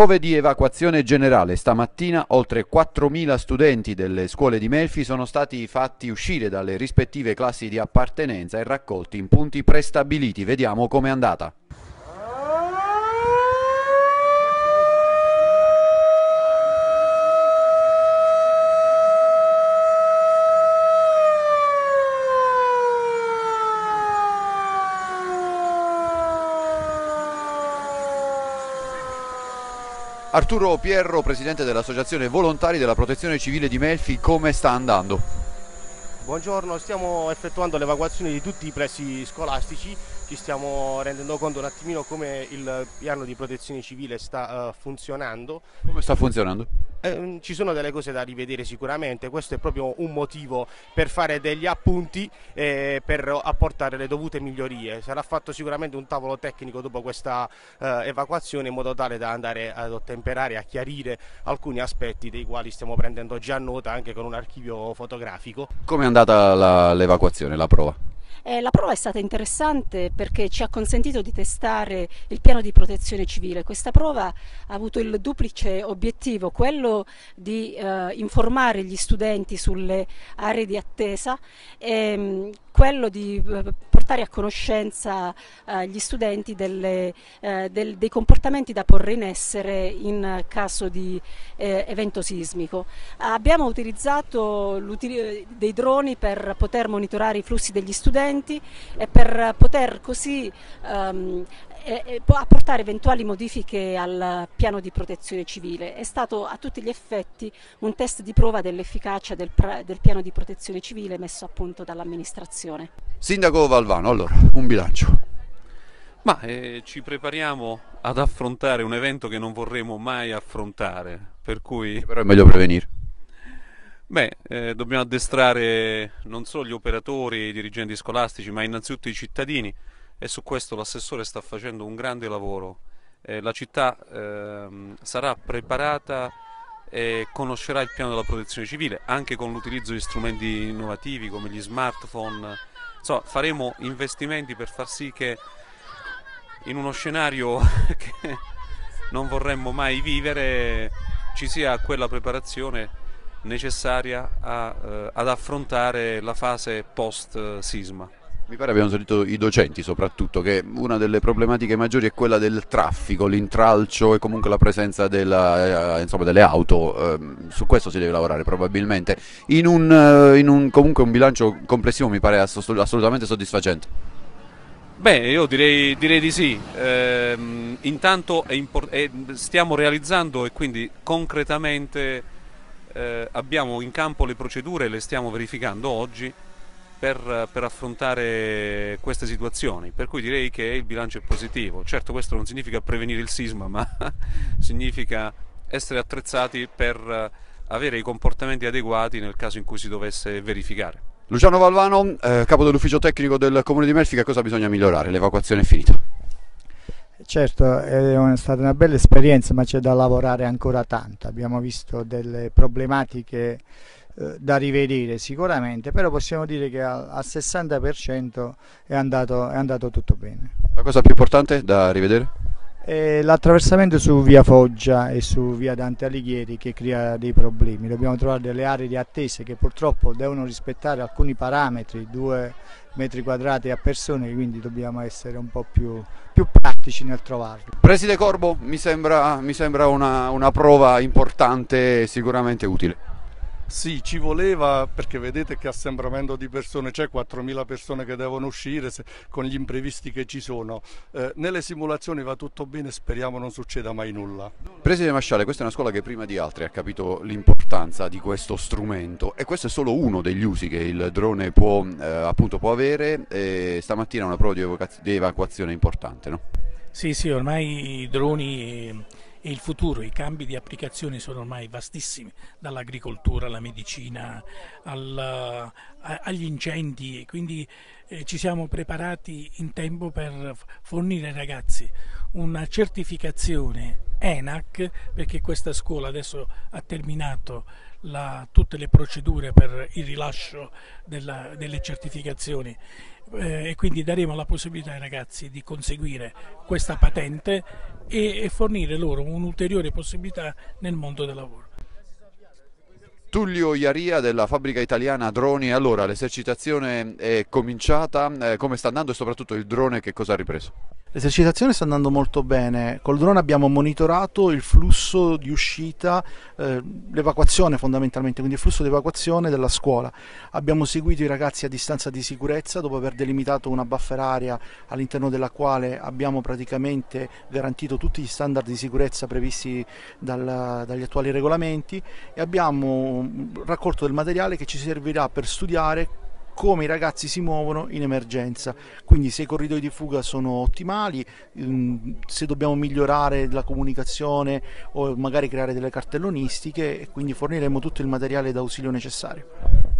9 di evacuazione generale. Stamattina oltre 4.000 studenti delle scuole di Melfi sono stati fatti uscire dalle rispettive classi di appartenenza e raccolti in punti prestabiliti. Vediamo com'è andata. Arturo Pierro, presidente dell'Associazione Volontari della Protezione Civile di Melfi, come sta andando? Buongiorno, stiamo effettuando l'evacuazione di tutti i plessi scolastici, ci stiamo rendendo conto un attimino come il piano di protezione civile sta funzionando. Come sta funzionando? Ci sono delle cose da rivedere sicuramente, questo è proprio un motivo per fare degli appunti e per apportare le dovute migliorie. Sarà fatto sicuramente un tavolo tecnico dopo questa evacuazione in modo tale da andare ad ottemperare e a chiarire alcuni aspetti dei quali stiamo prendendo già nota anche con un archivio fotografico. Come è andata l'evacuazione, la prova? La prova è stata interessante perché ci ha consentito di testare il piano di protezione civile. Questa prova ha avuto il duplice obiettivo, quello di informare gli studenti sulle aree di attesa e quello di portare a conoscenza gli studenti dei comportamenti da porre in essere in caso di evento sismico. Abbiamo utilizzato dei droni per poter monitorare i flussi degli studenti e per poter così apportare eventuali modifiche al piano di protezione civile. È stato a tutti gli effetti un test di prova dell'efficacia del piano di protezione civile messo a punto dall'amministrazione. Sindaco Valvano, allora, un bilancio. Ma ci prepariamo ad affrontare un evento che non vorremmo mai affrontare, per cui... Però è meglio prevenire. Dobbiamo addestrare non solo gli operatori e i dirigenti scolastici, ma innanzitutto i cittadini, e su questo l'assessore sta facendo un grande lavoro. La città sarà preparata e conoscerà il piano della protezione civile, anche con l'utilizzo di strumenti innovativi come gli smartphone. Insomma, faremo investimenti per far sì che in uno scenario che non vorremmo mai vivere ci sia quella preparazione necessaria ad affrontare la fase post-sisma. Mi pare abbiamo sentito i docenti soprattutto che una delle problematiche maggiori è quella del traffico, l'intralcio e comunque la presenza delle auto. Su questo si deve lavorare probabilmente. Comunque un bilancio complessivo mi pare assolutamente soddisfacente. Io direi di sì. Intanto stiamo realizzando e quindi concretamente abbiamo in campo le procedure e le stiamo verificando oggi per affrontare queste situazioni, per cui direi che il bilancio è positivo. Certo, questo non significa prevenire il sisma, ma significa essere attrezzati per avere i comportamenti adeguati nel caso in cui si dovesse verificare. Luciano Valvano, capo dell'ufficio tecnico del Comune di Melfi, che cosa bisogna migliorare? L'evacuazione è finita. Certo, è stata una bella esperienza, ma c'è da lavorare ancora tanto. Abbiamo visto delle problematiche da rivedere sicuramente, però possiamo dire che al 60% è andato tutto bene. La cosa più importante da rivedere? L'attraversamento su via Foggia e su via Dante Alighieri che crea dei problemi. Dobbiamo trovare delle aree di attesa che purtroppo devono rispettare alcuni parametri, 2 metri quadrati a persone, quindi dobbiamo essere un po' più pratici nel trovarli. Preside Corbo, mi sembra una prova importante e sicuramente utile. Sì, ci voleva, perché vedete che assembramento di persone c'è, 4.000 persone che devono uscire con gli imprevisti che ci sono. Nelle simulazioni va tutto bene, speriamo non succeda mai nulla. Presidente Masciale, questa è una scuola che prima di altre ha capito l'importanza di questo strumento e questo è solo uno degli usi che il drone può avere. Stamattina è una prova di evacuazione importante, no? Sì, ormai i droni e il futuro, i cambi di applicazione sono ormai vastissimi, dall'agricoltura alla medicina agli incendi, quindi ci siamo preparati in tempo per fornire ai ragazzi una certificazione ENAC, perché questa scuola adesso ha terminato tutte le procedure per il rilascio delle certificazioni, e quindi daremo la possibilità ai ragazzi di conseguire questa patente e fornire loro un'ulteriore possibilità nel mondo del lavoro. Tullio Iaria della fabbrica italiana droni, allora l'esercitazione è cominciata, come sta andando e soprattutto il drone che cosa ha ripreso? L'esercitazione sta andando molto bene, col drone abbiamo monitorato il flusso di uscita, l'evacuazione fondamentalmente, quindi il flusso di evacuazione della scuola. Abbiamo seguito i ragazzi a distanza di sicurezza dopo aver delimitato una buffer area all'interno della quale abbiamo praticamente garantito tutti gli standard di sicurezza previsti dagli attuali regolamenti, e abbiamo raccolto del materiale che ci servirà per studiare come i ragazzi si muovono in emergenza, quindi se i corridoi di fuga sono ottimali, se dobbiamo migliorare la comunicazione o magari creare delle cartellonistiche, e quindi forniremo tutto il materiale d'ausilio necessario.